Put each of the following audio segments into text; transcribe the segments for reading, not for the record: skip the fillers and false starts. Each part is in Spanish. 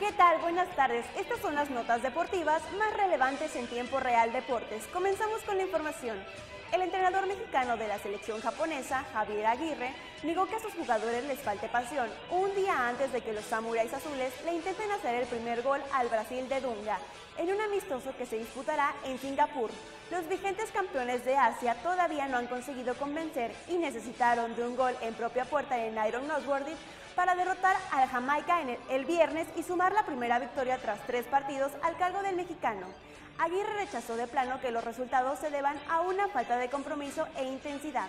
¿Qué tal? Buenas tardes. Estas son las notas deportivas más relevantes en tiempo real deportes. Comenzamos con la información. El entrenador mexicano de la selección japonesa, Javier Aguirre, negó que a sus jugadores les falte pasión un día antes de que los samuráis azules le intenten hacer el primer gol al Brasil de Dunga, en un amistoso que se disputará en Singapur. Los vigentes campeones de Asia todavía no han conseguido convencer y necesitaron de un gol en propia puerta en Iron Nosworthy para derrotar al Jamaica el viernes y sumar la primera victoria tras 3 partidos al cargo del mexicano. Aguirre rechazó de plano que los resultados se deban a una falta de compromiso e intensidad.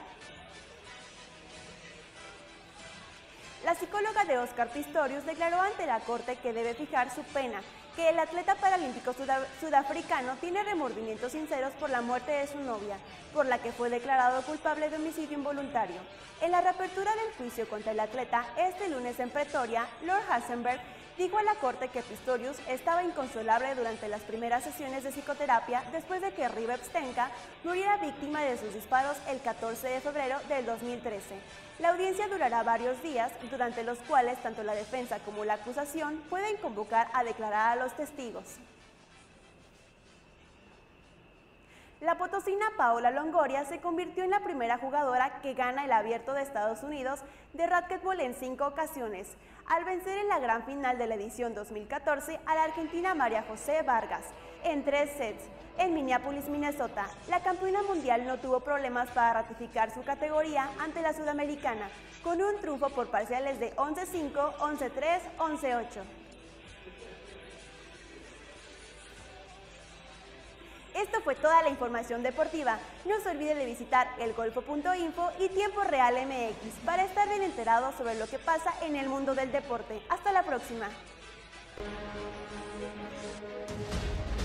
La psicóloga de Oscar Pistorius declaró ante la Corte que debe fijar su pena, que el atleta paralímpico sudafricano tiene remordimientos sinceros por la muerte de su novia, por la que fue declarado culpable de homicidio involuntario. En la reapertura del juicio contra el atleta este lunes en Pretoria, Lord Hasenberg dijo a la Corte que Pistorius estaba inconsolable durante las primeras sesiones de psicoterapia después de que Rive Stenka muriera víctima de sus disparos el 14 de febrero del 2013. La audiencia durará varios días, durante los cuales tanto la defensa como la acusación pueden convocar a declarar a los testigos. La potosina Paola Longoria se convirtió en la primera jugadora que gana el Abierto de Estados Unidos de racquetbol en 5 ocasiones, al vencer en la gran final de la edición 2014 a la argentina María José Vargas, en 3 sets, en Minneapolis, Minnesota. La campeona mundial no tuvo problemas para ratificar su categoría ante la sudamericana, con un triunfo por parciales de 11-5, 11-3, 11-8. Esto fue toda la información deportiva. No se olvide de visitar elgolfo.info y Tiempo Real MX para estar bien enterado sobre lo que pasa en el mundo del deporte. Hasta la próxima.